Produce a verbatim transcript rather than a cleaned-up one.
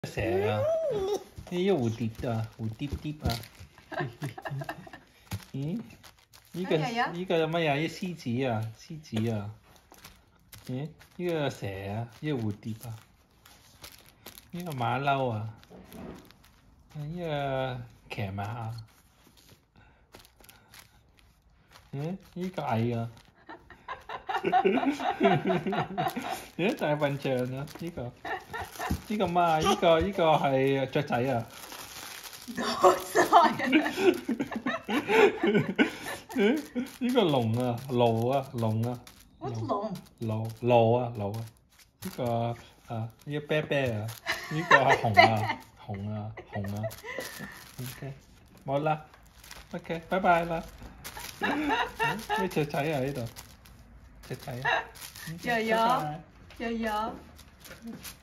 蛇啊，呢個蝴蝶啊，蝴蝶蝶啊。咦？呢個呢個乜呀？呢獅子啊，獅子啊。咦？呢個蛇啊，呢個蝴蝶啊。呢個馬騮啊。呢個騎馬啊。嗯？呢個蟻啊。咦？大笨象啊！呢個。呢個乜？呢個呢個係雀仔啊！ 好晒啊！ 呢個龍啊，驢啊，龍啊。 乜龍？ 驢驢啊，驢啊。呢個啊，呢個啤啤啊，呢個係熊啊，熊啊，熊啊。OK， 冇啦。OK， 拜拜啦。呢雀仔啊呢度，雀仔。 有有有有。